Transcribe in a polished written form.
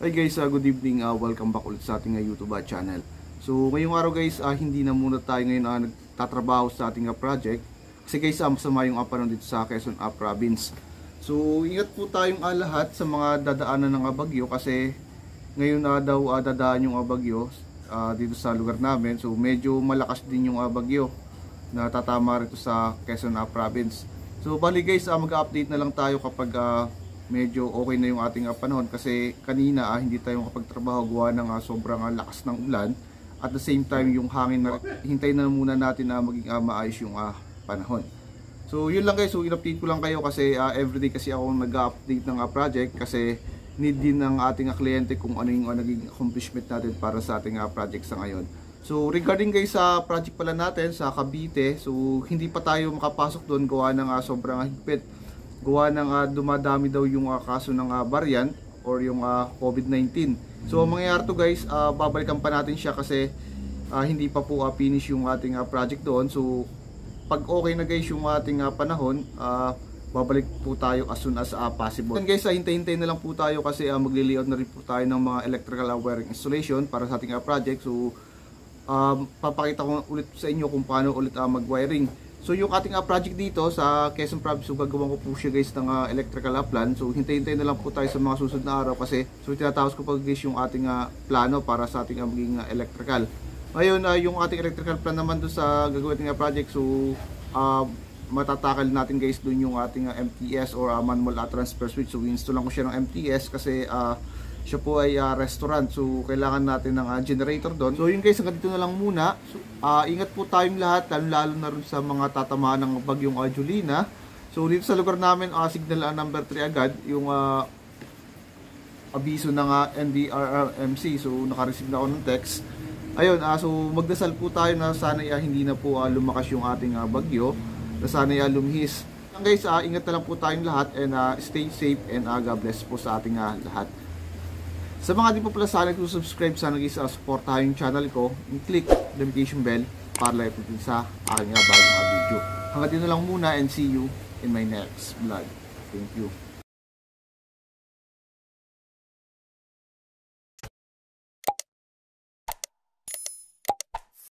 Hi guys, good evening. Welcome back ulit sa ating YouTube channel. So ngayong araw guys, hindi na muna tayo ngayon nagtatrabaho sa ating project. Kasi guys, masama yung panahon dito sa Quezon Province. So ingat po tayong lahat sa mga dadaanan ng bagyo kasi ngayon daw dadaan yung bagyo dito sa lugar namin. So medyo malakas din yung bagyo na tatama rito sa Quezon Province. So bali guys, mag-update na lang tayo kapag medyo okay na yung ating panahon kasi kanina hindi tayo makapagtrabaho gawa ng sobrang lakas ng ulan. At the same time yung hangin na hintayin na muna natin na maging maayos yung panahon. So yun lang guys, so in-update ko lang kayo kasi everyday kasi ako nag-update ng project kasi need din ng ating kliyente kung ano yung naging accomplishment natin para sa ating project sa ngayon. So regarding guys sa project pala natin sa Cavite, so hindi pa tayo makapasok doon gawa ng sobrang higpit. Gawa ng dumadami daw yung kaso ng variant or yung COVID-19. So mangyayari to guys, babalikan pa natin siya kasi hindi pa po finish yung ating project doon. So pag okay na guys yung ating panahon, babalik po tayo as soon as possible. And guys, hintay-hintay na lang po tayo kasi magli-layout na rin po tayo ng mga electrical wiring installation para sa ating project. So papakita ko ulit sa inyo kung paano ulit mag-wiring. So yung ating project dito sa Quezon Province, so gagawin ko po siya guys ng electrical plan. So hintay-hintay na lang po tayo sa mga susunod na araw kasi so tinatapos ko pa guys yung ating plano para sa ating maging electrical. Ngayon yung ating electrical plan naman doon sa gagawin nating project, so matatakal natin guys doon yung ating MTS or manual transfer switch. So install lang ko siya ng MTS kasi siya po ay restaurant, so kailangan natin ng generator doon. So yun guys, hanggang dito na lang muna. So, ingat po tayong lahat, lalo na rin sa mga tatamaan ng bagyong Julina. So dito sa lugar namin, signal number 3 agad yung abiso ng NDRRMC. So naka-receive na ako ng text. Ayun, so magdasal po tayo na sana hindi na po lumakas yung ating bagyo, na sana lumihis. Guys, ingat na lang po tayong lahat and stay safe and God bless po sa ating lahat. Sa mga di po pala sana subscribe, sana guys supportahan yung channel ko and click the notification bell para live din sa aking bagong video. Hanggang dito na lang muna and see you in my next vlog. Thank you.